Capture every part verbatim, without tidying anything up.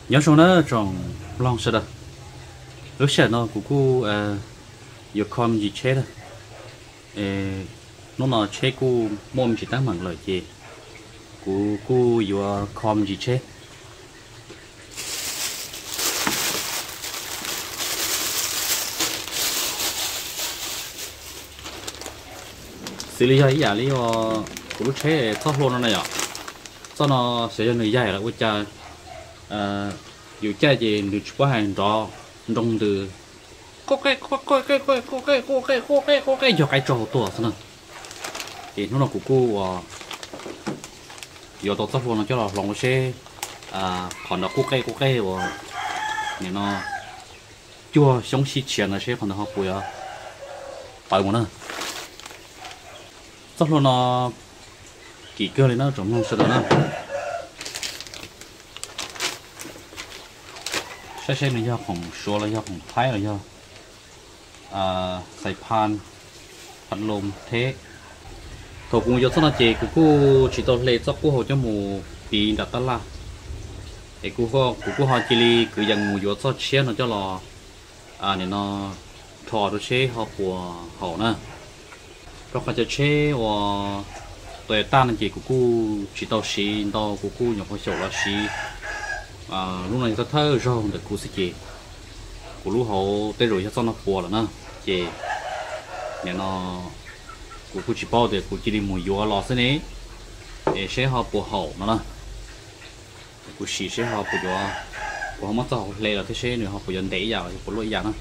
nhớ số nó trong lòng sẽ được lúc sẽ nó của cô yêu con gì chết đó nó nói chết cô mồm chỉ tăng bằng lời gì của cô yêu con gì chết xử lý hay giả lý của lúc chết thoát luôn nó này ạ sau nó sẽ cho người dạy là ôi cha dù cha gì được quá hàng đó trong từ có cái có cái cái cái có cái có cái có cái có cái cho cái trò tổ nữa thì nó là của cô giờ tổ tác phong nó cho là lòng xe à còn nó có cái có cái và nên nó chưa sống xí tiền là sẽ còn nó học bùi à phải không nữa tác phong nó kỹ cơ này nó trong lòng sẽ đó nữaใช่ๆเนี่ยของชัวร์เลยของไทยเลยอ่าใส่พานพัดลมเทถูกกูยศนาเจกูกูชิโตเลจักกูหัวจมูกปีดัตตลาไอ้กูก็กูกูฮอจิลีคือยังมูยศเชียนเราจะรออ่าเนี่ยเนาะถอดตัวเช่เขาปัวเขานะก็เขาจะเช่ว่าตัวต้านนั่นเจกูกูชิโตชีโตกูกูอย่างพอโฉลชีà lúc này ta thơ rồi được cú sĩ chị cú lú hậu tới rồi cho nó phù là nó chị nhà nó cú cú chỉ bao được cú chỉ đi mùi gió lò thế này để sẽ họ phù hậu nó nè cú xì sẽ họ phù gió cú không mất tàu lê là thế sẽ nữa họ phù dần đẩy vào cú lôi vào nó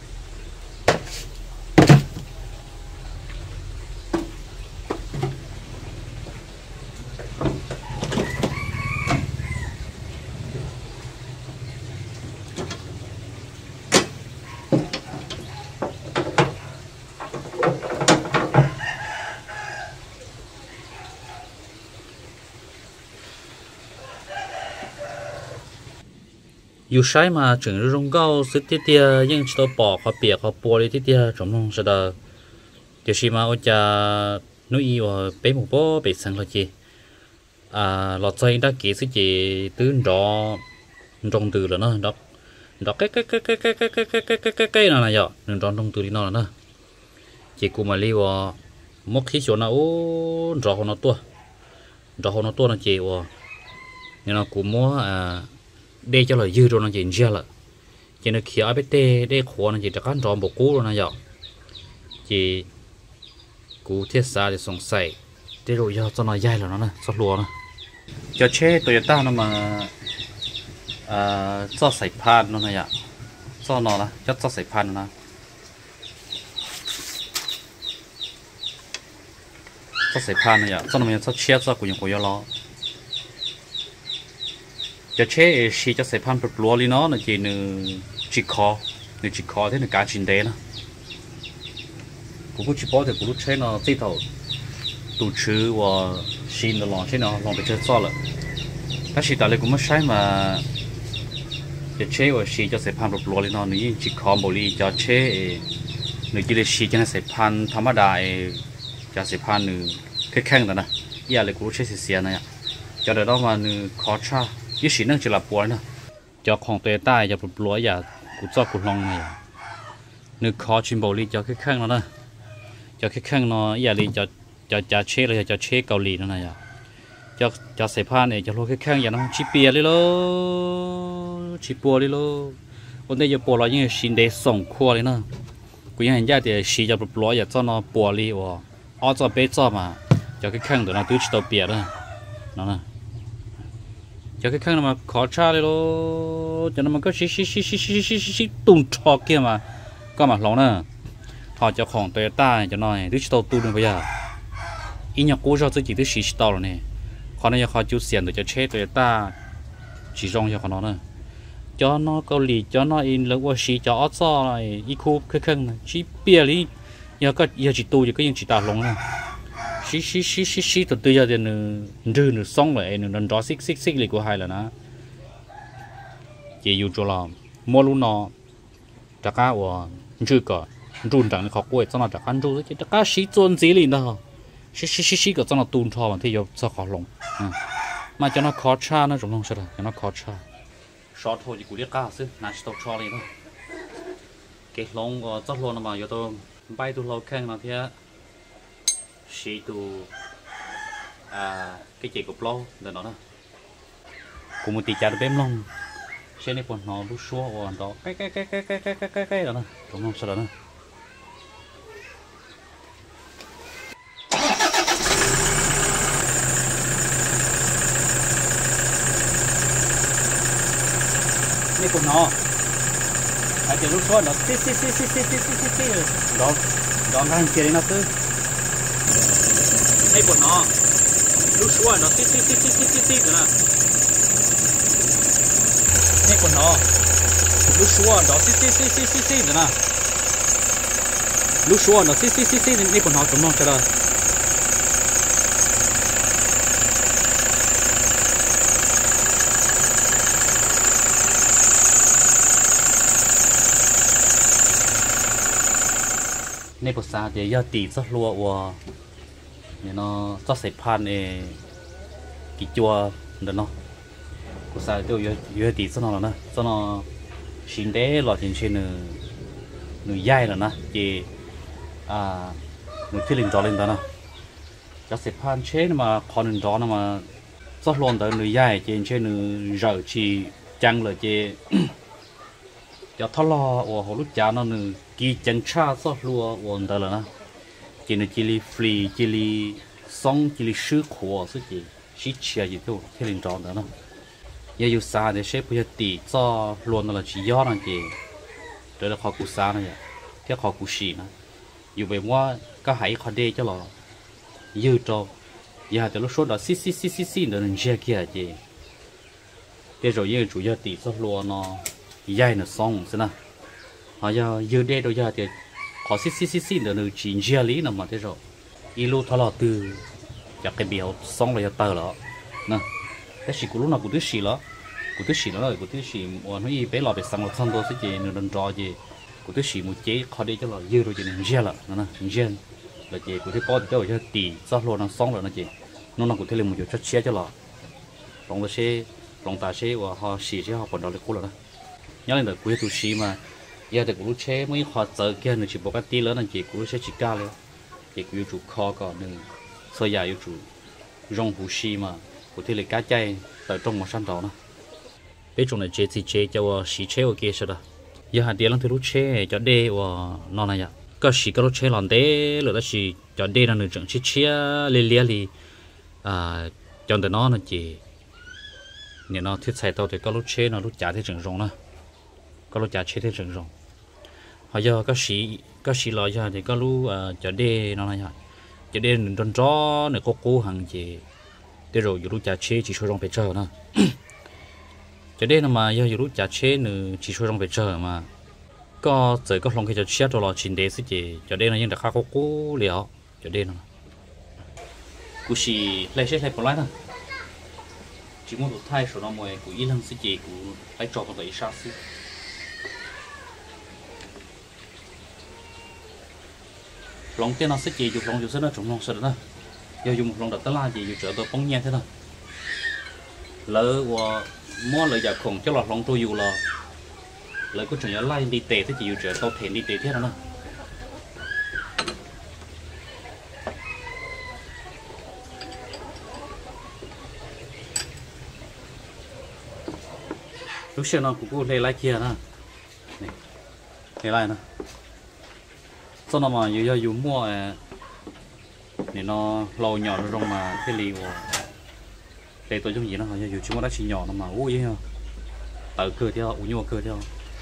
อยู่ใช้มาถึงรุ่งเก้าสิบทีเดียยังจะปอกเขาเปียกเขาปัวเลยทีเดียจมลงเสด็จเดี๋ยวชิมาโอจะนุ่ยว่าเป็นหมูป้อเป็นสังละจีอ่าหลอดใจได้กี่สิจีตื้นรอตรงตื่นแล้วเนาะดอกดอกเก๊กเก๊กเก๊กเก๊กเก๊กเก๊กเก๊กเก๊กเก๊กเก๊กเก๊กเก๊กนั่นแหละจ้ะหนึ่งตอนตรงตื่นนี่นอนแล้วเนาะจีกูมาลีว่ามุกขี้ชวนนะโอ้รอคนเอาตัวรอคนเอาตัวนะจีว่าเนี่ยนะกูมัวอ่าđây cho là dư rồi nó chỉ ra là chỉ nó kia áp tê đây khó nó chỉ được ăn tròn bộ cũ rồi nó dạo chỉ cú thiết xa để sống sậy đây rồi cho cho nó dai là nó này sót lúa này cho chế Toyota nó mà à cho sấy pan nó này ạ cho nó là cho cho sấy pan nó cho sấy pan này ạ cho nó mình cho chế cho của những của lo cho chế xí cho sấy pan bật lúa đi nó là chỉ nửa chỉ khó nửa chỉ khó thế nửa cá chín đế nó cũng chỉ bỏ thì cũng chế nó tí thầu tụ chữ và xin nó lòng chế nó lòng bị chơi xóa rồi các sĩ tại đây cũng mất sai mà cho chế và xí cho sấy pan bật lúa đi nó nửa chỉ khó một ly cho chế nửa chỉ để xí cho nó sấy pan thắm ở đại cho sấy pan nửa cái khen đó nè giờ lại cũng chế xí xí này cho đến đó mà nửa khó chaยี่สิบนั่งจะหลับปวดนะจอของตัวใต้จะปลุกปลุกอย่ากูจอกูลองไงนึกคอชิมโบลีจอแค่ข้างแล้วนะจอแค่ข้างนออย่าลีจอจอจะเชเลยจะเชเกาหลีนั่นนะจอจอเสพานเนี่ยจะโลแค่ข้างอย่าน้องชิเปียเลยโลชิปัวเลยโลวันนี้จะปวดเรายังชินเดส่งขั้วเลยนะกูยังเห็นญาติชีจะปลุกปลุกอย่าจอนอปวดเลยวะอ้อจอเป๊ะจอมาจอแค่ข้างตัวนั้นตื้อชิโตเปียเลยนั่นนะcho cái khăn mà khó tra đấy lo cho nó mà có xí xí xí xí xí xí xí tung trò kia mà có mặt lóng nè họ choของ Toyota cho nó đứa tàu tu được bây giờ ý nhạc cố cho tôi chỉ đứa xí tàu rồi nè họ này họ chịu xiển để cho chế Toyota chỉ rong cho nó nè cho nó Âu Mỹ cho nó in lớn qua xí cho ót so này ý khu cái khăn này chỉ bia đi giờ có giờ chỉ tu thì có những chỉ tàu lóng nè xí xí xí xí xí từ từ giờ thì nửa rư nửa xong rồi nửa nửa đó xích xích xích lại của hai là nó chỉ yêu cho làm mua luôn nó tất cả của rư cả run chẳng khó quay cho nó tất cả run chứ tất cả xí trôn gì liền đó xí xí xí xí cái cho nó tuôn cho mà thì giờ sao khó lồng mà cho nó khó cha nó giống không sao cho nó khó cha short thôi thì cũng biết cao chứ nãy tôi cho lên thôi cái lông có rất luôn mà giờ tôi bay tôi lâu khen là thế xí tôi à cái chị cục lâu để nó đó cũng một tí chả được bém lông trên này còn nó lúc xua còn đó cái cái cái cái cái cái cái cái cái đó nè đúng không sao đó nè này còn nó à cái lúc xua nó xí xí xí xí xí xí xí xí đó đó ngang kia đấy nó cứ này còn nó lúc xua nó xí xí xí xí xí xí xí nữa này còn nó lúc xua nó xí xí xí xí xí xí nữa nè lúc xua nó xí xí xí xí này còn nó chúng nó cho đó này còn sao thì giờ tỷ rất lúa và nó rất sẽ pan này cái chua đó nó còn sao tôi giờ giờ tỷ rất nó là nè rất nó xin đấy là trên trên nửa nửa dai là nè chị à nửa phía lên gió lên đó nè rất sẽ pan chế mà còn lên gió nó mà rất luôn tới nửa dai trên trên nửa rỡ chỉ chăng là chị cho thọ lo và hồi lúc cha nó nửa kỳ chân cha rất lúa và đó là nè chỉ là chỉ li free chỉ li xong chỉ li sư khổ sự gì chỉ chia gì thôi thế liền tròn đó nè giờ yêu xa để xếp bây giờ tỷ cho luôn là chỉ do là gì đây là khó cụ xa này cái khó cụ xì nè dù về mua cái hãy khó đê cho là dư cho giờ từ lúc số đó xí xí xí xí xí nữa nên chia kia gì bây giờ giờ chủ giờ tỷ cho luôn nó dây nó xong thế nè họ giờ dư đê đâu giờ thì họ xí xí xí xí nữa nó chỉ chia lý nè mà thế rồi ilu thọ là từจากcái biểu xong rồi tờ đó nè cái gì cũng lúc nào cũng thứ gì đó cũng thứ gì đó rồi cũng thứ gì mà nói gì bé lò bé sang lò sang tôi sẽ gì nữa đừng trò gì cũng thứ gì một chế khó đi cho là dư rồi chỉ nên riêng là nè riêng là gì cũng thứ bao cho cho tỷ sao luôn nó xong rồi nó gì nó nó cũng thứ lên một chút chia cho là lòng ta sẽ lòng ta sẽ và họ xì sẽ họ còn đó là cố rồi đó nhớ lên là cuối tu sĩ mà giờ thì cũng chế mấy họ chờ kia nữa chỉ một cái tí lớn là chỉ cũng sẽ chỉ cao lên chỉ cũng chủ kho còn nữa sơ dài chủ rong hú xì mà của thế là cá chay tại trong một sân đó nè bây giờ này chế thì chế cho xì chế ở kia sao đó giờ hạt tiền lăng thứ lúc chế cho đê và non này ạ có xì có lúc chế làm đê rồi đó xì cho đê là nửa trận chế chế lê lê lì à cho từ nó là chỉ nếu nó thiết sai tao thì có lúc chế nó lúc trả thế trận rong nè có lúc trả chế thế trận rong họ giờ có xì có xì lò giờ thì có lúc cho đê nó này ạ cho nên đòn gió này có cố hàng gì để rồi lúc trả chế chỉ số trong phải chờ nè cho nên mà giờ lúc trả chế nữa chỉ số trong phải chờ mà có giờ có lòng cái cho chết rồi là chín đề sự gì cho nên là những đặc khác có cố liệu cho nên là cú chỉ lấy chết lấy bỏ lại nè chỉ muốn được thay số nó mồi của ít lần sự gì của lấy trò một lấy sao sự lòng tên nó sẽ chỉ dùng lòng dùng rất là trống lòng sợ đó giờ dùng lòng đặt tới là gì dùng trợ tôi bóng nhẹ thế nào lỡ và mua lợi giả khổng cho lọt lòng tôi dù là lỡ có chuyện lại đi tệ thế chỉ dùng trợ tôi thể đi tệ thế nào lúc xưa nó cũng lấy lại kia nè lấy lại nè sau đó mà dù do dù mua thì nó lâu nhỏ nó rong mà cái liều để tôi trong gì nó hỏi dù chúng nó đã chỉ nhỏ nó mà ui vậy tự cười theo ui nhau cười theo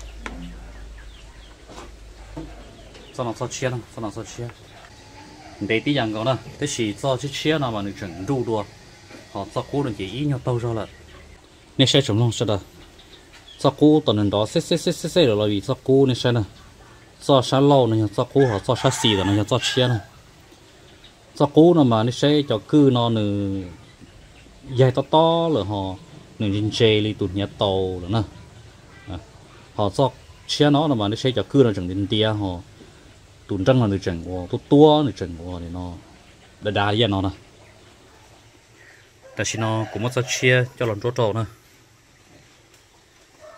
sau đó sao chia nó sau đó sao chia để tí rằng có nè cái gì cho chiếc chia nào mà được chuẩn đủ đua họ sao cố được chỉ ý nhau tâu ra là nên sẽ chủng long sẽ đó sao cố tuần đó sẽ sẽ sẽ sẽ sẽ rồi vì sao cố nên sẽ nè cho sáng lâu này cho cố họ cho sáng xì rồi này cho chia này cho cố nó mà nó sẽ cho cư nó nửa dài to to rồi họ nửa trên chê li tụt nhát tàu rồi nè họ cho chia nó mà nó sẽ cho cư nó chẳng đến tia họ tụt trăng là nửa chẳng của tua tua nửa chẳng của thì nó đa đa vậy nó nè tại vì nó cũng mất cho chia cho lần chỗ trâu nè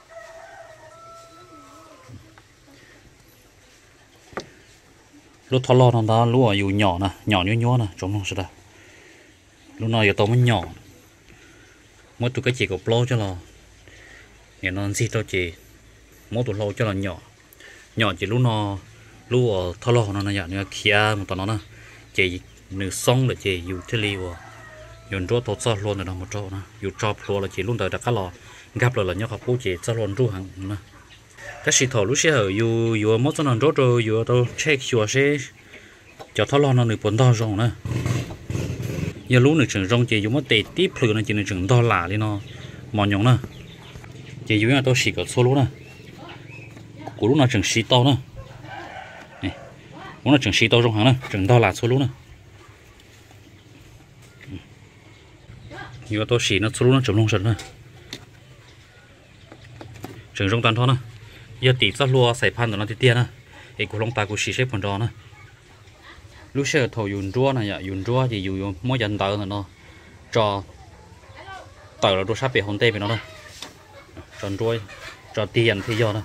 lúc thọ lo nó đó lúc ở dù nhỏ nè nhỏ nhó nhó nè trong nó sẽ đây lúc nào giờ to mới nhỏ mỗi tụi cái chỉ có plo cho là nhà nó xịt cho chị mỗi tụi lâu cho là nhỏ nhỏ chỉ lúc nó lúc ở thọ lo nó là nhỏ như kia một tao nó nè chị nửa xong là chị dù thế liu dùng cho tốt sao luôn rồi đó một chỗ nè dù cho plo là chị luôn đời đặt cá lò gặp rồi là nhóc học bố chị sao luôn ru hàng nè cái xịt thọ lúc xưa ở dù dù mỗi chỗ nào rốt rồi dù tôi check xua xe cho thọ lo nó nửa bốn đo rồi nè giờ lúc nửa chừng rong chị dùng mất tệ tiếp lừa nó chỉ nửa chừng đo lạ đi nó mòn nhông nè chị dùng là tôi xịt ở số lúc nè của lúc nào chừng xịt to nè này lúc nào chừng xịt to trong hàng nè chừng đo lạ số lúc nè giờ tôi xịt nó số lúc nó chừng lông sần nè chừng rong tàn thôi nè giờ tí ra lúa sải pan nó thì tiền nè cái của lông ta của xịt xếp phần tròn nè lúc xưa thầu dùng rúa này ạ dùng rúa thì dùng mỗi dân tờ nó cho tờ là đồ sắp bị hôn tê với nó đây tròn rúa cho tiền thì do đó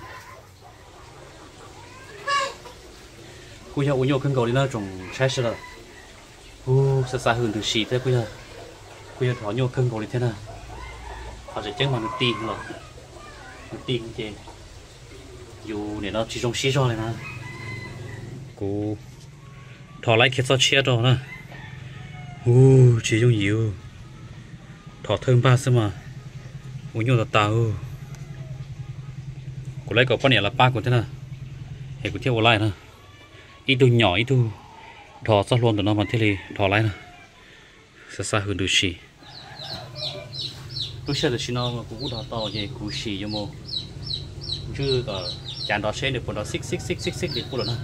bây giờ uống nhiều cân cầu đi nó trồng sai sơ rồi u sẽ xa hơn từ xì thế bây giờ bây giờ thỏ nhiều cân cầu đi thế nào họ sẽ chắc mà nó tiền rồi nó tiền chứ dù để nó chỉ trong xí cho này mà cô thỏ lại kia sao chia rồi nè, u chỉ dùng nhiều, thỏ thơm ba xem mà, uống nhiều là tao, cô lấy cái con này là ba của thế nào, hệ của theo lại nè, ít tu nhỏ ít tu, thỏ sao luôn tụi nó mà thế thì thỏ lại nè, xa xa hơn được xì, lúc xưa là xí nó mà cũng đào to vậy cũng xì cho mồ, chứ ở chán đào xe được còn đào xích xích xích xích xích để cô rồi nè.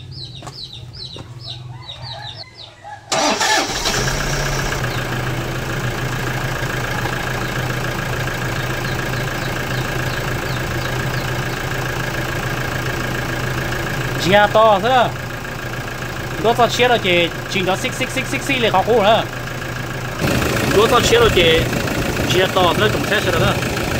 Chia to thế nào? Đốt sao chia rồi chị, chỉnh đó xích xích xích xích xích để khó khô nữa. Đốt sao chia rồi chị, chia to thế cũng chết rồi đó.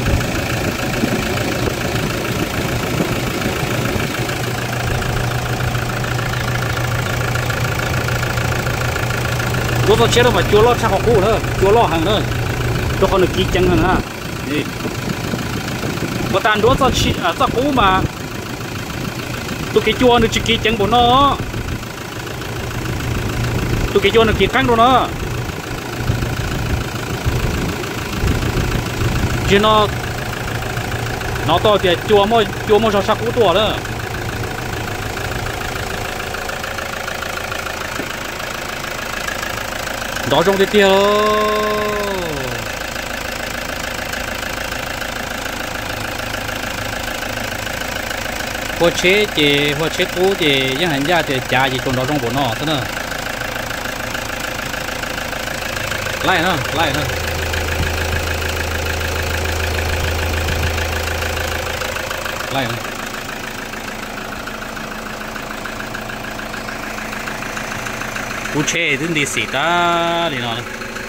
Đốt sao chia rồi mà chua lót chắc khó khô nữa, chua lót hàng nữa. Tôi còn được kỹ chân hơn ha. Đi. Mà tàn đốt sao chia à sao khô mà tôi cái chua nó chỉ kỹ chẳng của nó tôi cái chua nó kỹ căng rồi nó chứ nó nó to thì chua môi chua môi sao sắc cú tua đó đó trong cái tia hoa chế thì hoa chế cũ thì những hành gia thì trả gì trong đó trong bộ nó thế nào lại nữa lại nữa lại nữa hoa chế thì đi xịt ta đi nào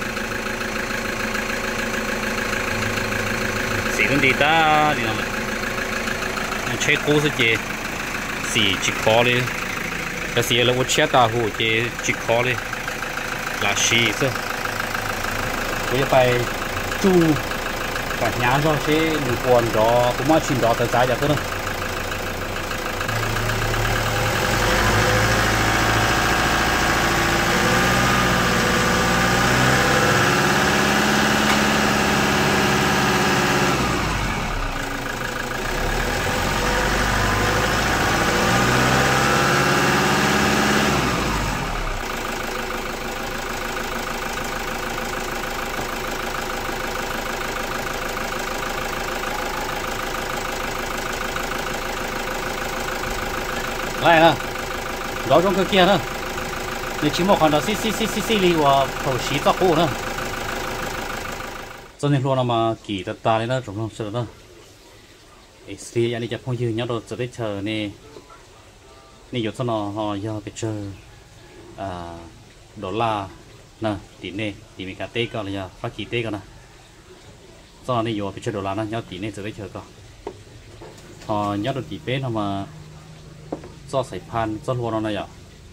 xịt đi ta đi nào chế cũ sẽ chế xì chỉ khó đi cái gì là我切大户chế chỉ khó đi là xì chứ bây giờ phải chu phải nhám cho chế một quần đó cũng mà chuyện đó tới trái được thôi lại nè đó trong cái kia nữa để chỉ một con đó xí xí xí xí xí li và thầu xí tao cũ nữa cho nên luôn là mà kỳ ta ta đấy đó trong lòng sợ đó xí anh đi chụp phong dư nhớ đồ sẽ chờ nè nè giờ cho nó họ giờ phải chờ à đổ la nè tí nè tí mình cả tê coi là giờ phát kỳ tê coi nè sau này giờ phải chờ đổ la nè nhớ tí nè sẽ chờ coi họ nhớ đồ tí bé nó mà do sải pan do luôn nó này ạ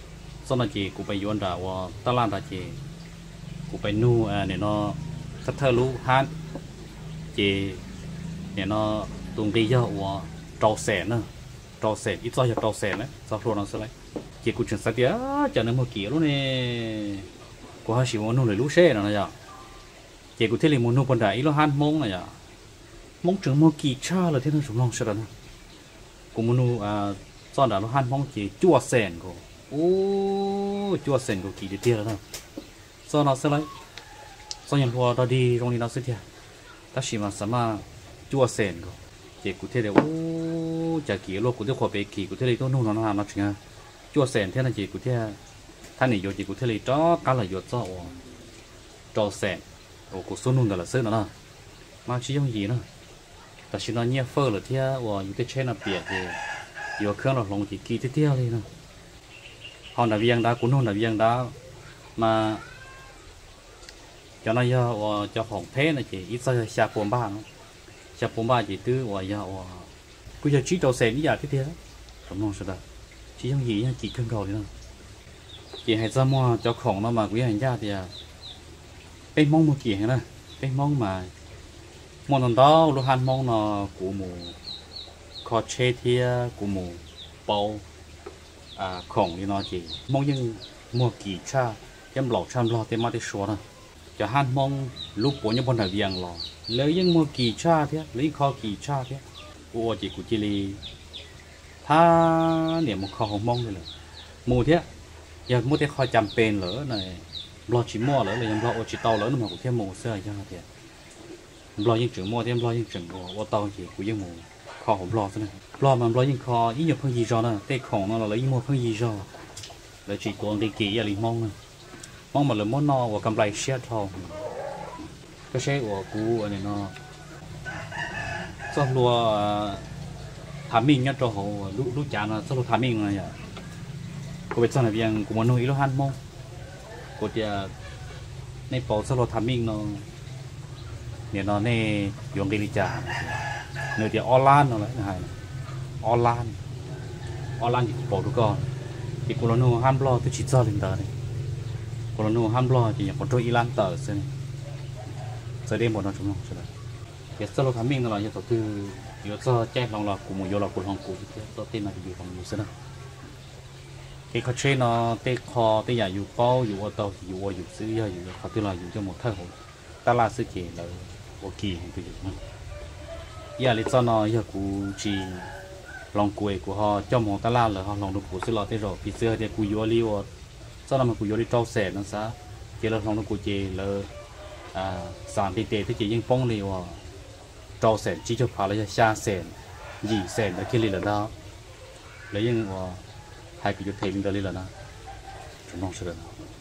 sau này chị cũng phải yuan đã và ta lan đã chị cũng phải nu à để nó sắp thơ lú hát chị để nó tung đi cho và trâu sẻ nữa trâu sẻ ít do trâu sẻ đấy sau rồi nó sẽ lấy chị cũng chuyển sang tía cho nên một kiểu luôn nè của hai chị muốn nu lấy lú xe nữa nè chị cũng thấy là muốn nu con đại nó han mông này à mông trưởng một kỳ cha là thế nào chúng nó sẽ là cũng muốn nu à sau đó nó han mông chị chua sẻn của ô chua sẻn của kỳ để tiền rồi sau nó sẽ lấy sau nhận hoa đó đi trong đi nó sẽ tiền ta chỉ mà sắm mà chua sẻn của chị cũng thấy là ô chả kỳ luôn cũng thấy khoa bé kỳ cũng thấy là tôi nu nó nó nó chừng chua sẻn thế là chị cũng thấyท่านนี่โยจีกูเทลีจ้อกาลโยจ้อจอแสนโอ้กูสู้นุ่นแต่ละเสื้อนะมาชี้ยังยีนะแต่ชิ้นนั้นเนี่ยเฟอร์หรือเที่ยวว่าอยู่ที่เช่นน่ะเปียกเลยอยู่เครื่องเราลงจีกีเที่ยวเลยนะฮอนดาเวียงดากูนุ่นดาเวียงดามาcho nó giờว่าchoของเทนะจีอีสักชาปมบ้างชาปมบ้าจีตื้อว่าอย่าว่ากูจะชี้จอแสนนี่อย่าที่เที่ยวสมน้องสุดาชี้ยังยียังจีเครื่องเก่าเลยนะchị hay ra mua cho khổng nó mà quý hành gia thì à bên mong một kỳ hay nè bên mong mà mua lần đó lúc han mong nó của mù khó chế thia của mù bao à khổng thì nó chỉ mong nhưng mua kỳ cha em lọ chăm lo tên mà để số nè cho han mong lúc của những bọn đại viên lọ lấy những mua kỳ cha thế lấy kho kỳ cha thế của chị của chị li tha niệm một kho mong rồi mù thế giờ mua cái kho chăm pen lỡ này lo chỉ mua lỡ là em lo chỉ tàu lỡ mà cũng thêm mù xưa cho thì lo những chữ mua thêm lo những chữ của tàu chỉ của những mù kho không lo thế này lo mà lo những kho ít nhiều phương gì cho nè cái khổng nó là lấy mua phương gì cho là chỉ còn đi kỳ là liền mong nè mong mà là món no và cầm lại share thôi cái xe của cú này nó xong lúa thảm mình nhất cho họ lúc lúc chán là xong lúa thảm mình này cô biết sao là việc của mình nuôi nó han mông cô thìในปอสโลทามิงเนาะเนี่ยเนาะในยงเดลิจาเนื้อเดียวออลานเนาะเลยนะฮะออลานออลานที่ปอทุกคนที่กูเราโน้ห้ามบล้อที่ชิดซ้อนลินเตอร์เนี่ยกูเราโน้ห้ามบล้อที่อย่างคนโจอีลานเตอร์เส้นเสด็จหมดนะจุ๊บน้องใช่ไหมเดี๋ยวสโลทามิงเนาะอย่างตัวคือเดี๋ยวจะแจ้งลองเรากูมูโยเรากูลองกูที่ตัวเต้นมาอยู่ของอยู่เส้นนะcái khó chơi nó tê khó tê giả dù bao dù ở tàu dù ở dù xứ giờ dù khó tức là dù cho một thời hội ta là sự kiện là ở kỳ không tự nhiên giờ lý do nó giờ cụ chỉ lòng quê của họ cho một ta la là họ lòng được của sự lo tê rồi vì xưa thì cụ vô liu sau đó mà cụ vô đi trâu sẻ nó sao chỉ là lòng được của chị là à sản tê tê thì chỉ những phong liu trâu sẻ chỉ cho phá là xa sẻ gì sẻ là kia là đó lấy những hai cái chút thêm lên đó là nó chúng nó sẽ được